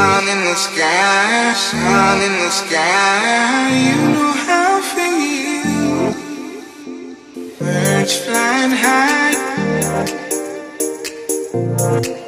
sun in the sky, sun in the sky. You know how I feel. Birds flying high.